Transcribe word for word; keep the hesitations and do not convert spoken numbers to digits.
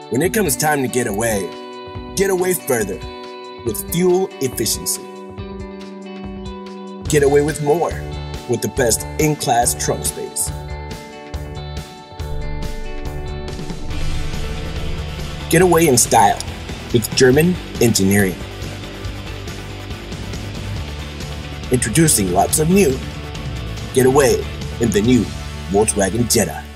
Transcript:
When it comes time to get away, get away further with fuel efficiency. Get away with more with the best in-class trunk space. Get away in style with German engineering. Introducing lots of new. Get away in the new Volkswagen Jetta.